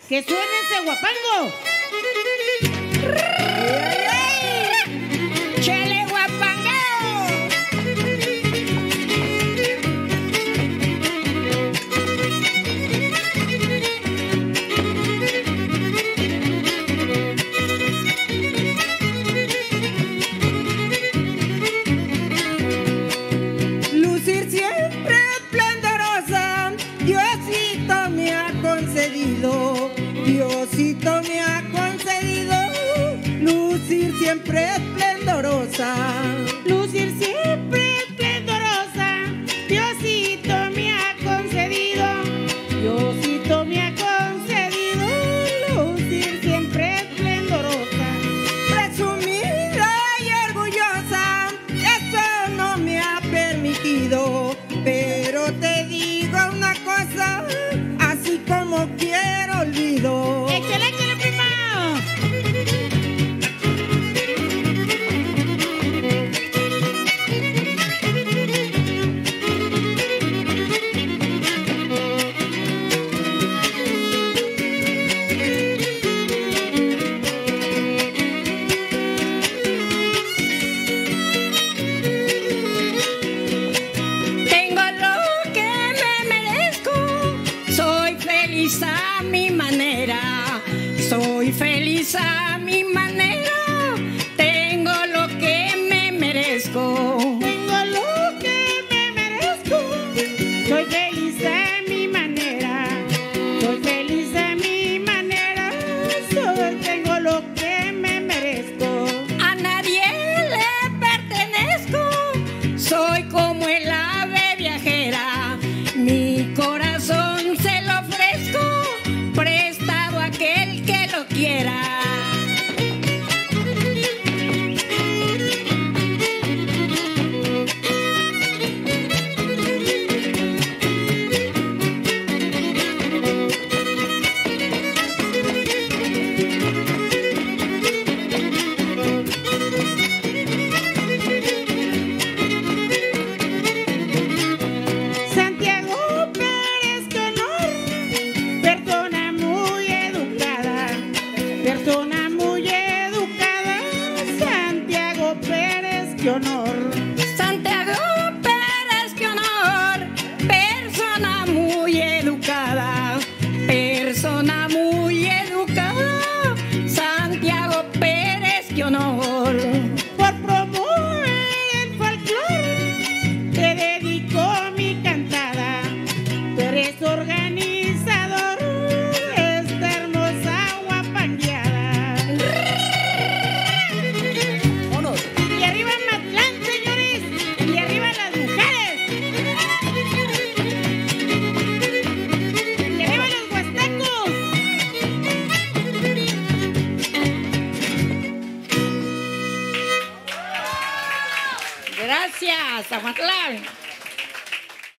¡Que suene ese guapango! ¡Chele guapangao! Lucir siempre esplendorosa, Diosito me ha concedido, Diosito me ha concedido, lucir siempre esplendorosa. Lucir siempre esplendorosa, Diosito me ha concedido, Diosito me ha concedido, lucir siempre esplendorosa. Presumida y orgullosa, eso no me ha permitido, pero te digo una cosa, así como quiero olvido. ¡Échale, échale, primo! Tengo lo que me merezco, soy feliz a mi manera, soy feliz a mi manera, tengo lo que me merezco. Tengo lo que me merezco, soy feliz a mi manera, soy feliz a mi manera, tengo lo que me merezco. A nadie le pertenezco, soy como el ave viajera, mi corazón se lo ofrezco, prestado a aquel que lo quiera. Santiago Pérez, qué honor, persona muy educada, persona muy educada, Santiago Pérez, qué honor. Santiago Pérez, qué honor, persona muy educada, persona muy educada, Santiago Pérez, qué honor. Por promover el folclore, te dedico mi cantada. Tú eres organizador de esta hermosa guapangueada. Y arriba Matlán, señores, y arriba las mujeres. Y arriba los huastecos. Gracias, Amatlán.